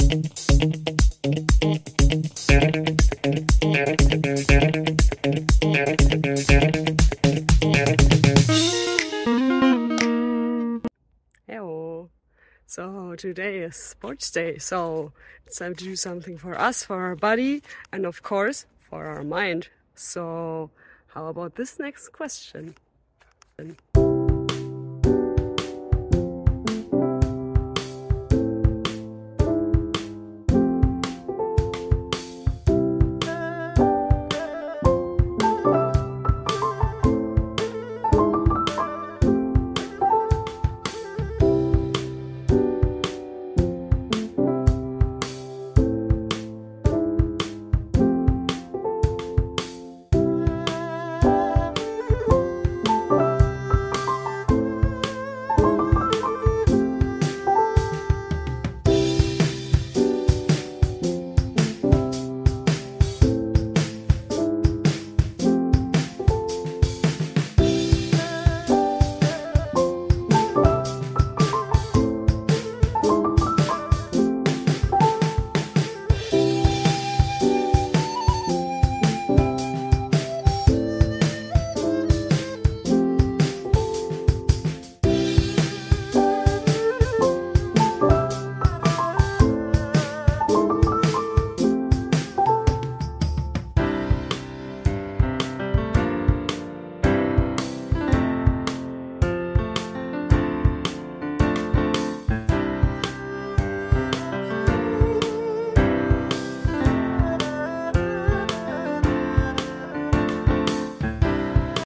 Hello. So today is sports day, so it's time to do something for us, for our body, and of course for our mind. So how about this next question?